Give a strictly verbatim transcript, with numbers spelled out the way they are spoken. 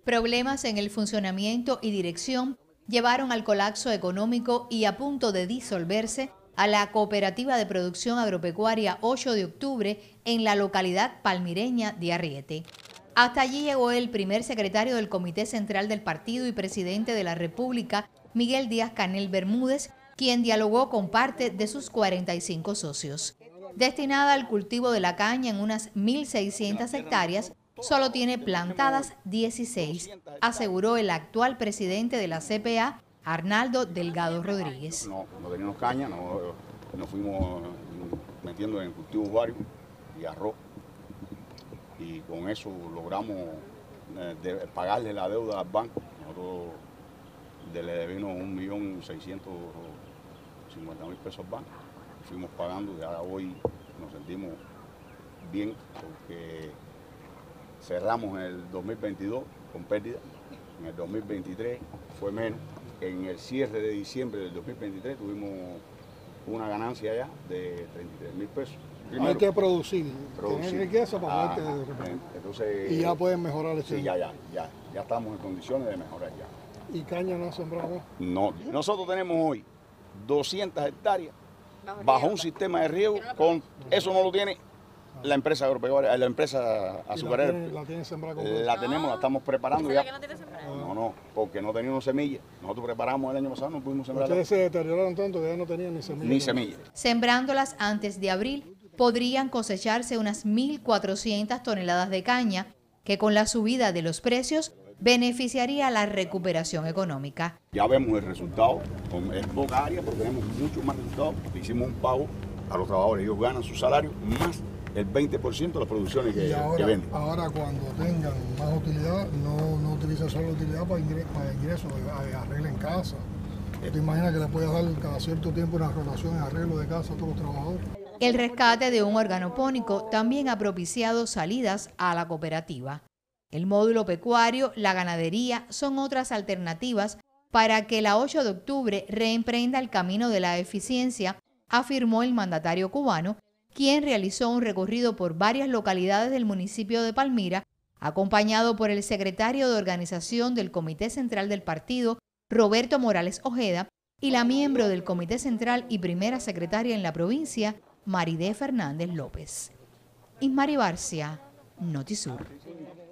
Problemas en el funcionamiento y dirección llevaron al colapso económico y a punto de disolverse a la Cooperativa de Producción Agropecuaria ocho de octubre en la localidad palmireña de Arriete. Hasta allí llegó el primer secretario del Comité Central del Partido y presidente de la República, Miguel Díaz-Canel Bermúdez, quien dialogó con parte de sus cuarenta y cinco socios. Destinada al cultivo de la caña en unas mil seiscientas hectáreas, solo tiene plantadas dieciséis, aseguró el actual presidente de la C P A, Arnaldo Delgado Rodríguez. No, no teníamos caña, no, nos fuimos metiendo en cultivos varios y arroz. Y con eso logramos eh, de, pagarle la deuda al banco. Nosotros le debimos un millón seiscientos cincuenta mil pesos al banco. Fuimos pagando y ahora hoy nos sentimos bien porque cerramos en el dos mil veintidós con pérdida, en el dos mil veintitrés fue menos, en el cierre de diciembre del dos mil veintitrés tuvimos una ganancia ya de treinta y tres mil pesos. Primero, hay que producir, producir. tener riqueza para ah, poder entonces, y ya pueden mejorar el sí, ya, ya, ya, ya estamos en condiciones de mejorar ya. ¿Y caña no ha sembrado? No, nosotros tenemos hoy doscientas hectáreas bajo un sistema de riego, con eso no lo tiene la empresa agropecuaria, la empresa azucarera. La, tiene, la, tiene sembrada con la tenemos, la estamos preparando ya. Que no tiene sembrado? No, no, porque no teníamos semillas. Nosotros preparamos el año pasado, no pudimos sembrar. Ustedes se deterioraron tanto que ya no tenían ni semillas. Ni semillas. Sembrándolas antes de abril, podrían cosecharse unas mil cuatrocientas toneladas de caña, que con la subida de los precios beneficiaría a la recuperación económica. Ya vemos el resultado, es poca área, pero tenemos mucho más resultados. Hicimos un pago a los trabajadores, ellos ganan su salario más el veinte por ciento de las producciones que, y ahora, que venden. Ahora cuando tengan más utilidad, no, no utilizan solo utilidad para ingresos, para ingreso, arreglen casa. ¿Te imaginas que le puedes dar cada cierto tiempo una rotación en arreglo de casa a todos los trabajadores? El rescate de un organopónico también ha propiciado salidas a la cooperativa. El módulo pecuario, la ganadería son otras alternativas para que la ocho de octubre reemprenda el camino de la eficiencia, afirmó el mandatario cubano, quien realizó un recorrido por varias localidades del municipio de Palmira, acompañado por el secretario de organización del Comité Central del Partido, Roberto Morales Ojeda, y la miembro del Comité Central y primera secretaria en la provincia, Maridé Fernández López. Ismari Barcia, Notisur.